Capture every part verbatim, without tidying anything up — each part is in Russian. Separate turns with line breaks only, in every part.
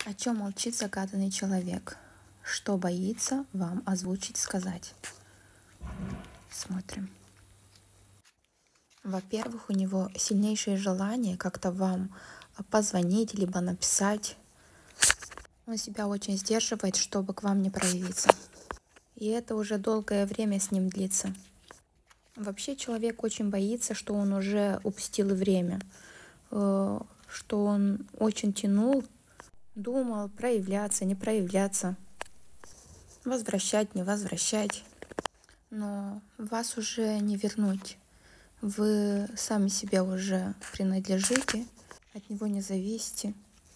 О чем молчит загаданный человек? Что боится вам озвучить, сказать? Смотрим. Во-первых, у него сильнейшее желание как-то вам позвонить, либо написать. Он себя очень сдерживает, чтобы к вам не проявиться. И это уже долгое время с ним длится. Вообще человек очень боится, что он уже упустил время, что он очень тянул, думал проявляться, не проявляться, возвращать, не возвращать. Но вас уже не вернуть. Вы сами себе уже принадлежите, от него не зависите.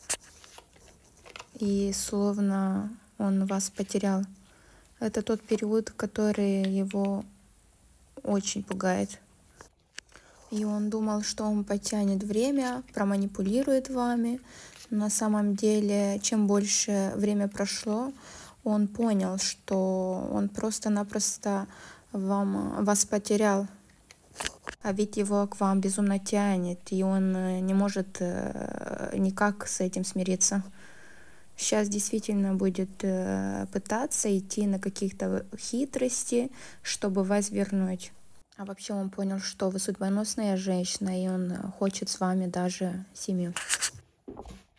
И словно он вас потерял. Это тот период, который его очень пугает. И он думал, что он потянет время, проманипулирует вами. На самом деле, чем больше время прошло, он понял, что он просто-напросто вам, вас потерял. А ведь его к вам безумно тянет, и он не может никак с этим смириться. Сейчас действительно будет пытаться идти на каких-то хитрости, чтобы вас вернуть. А вообще он понял, что вы судьбоносная женщина, и он хочет с вами даже семью.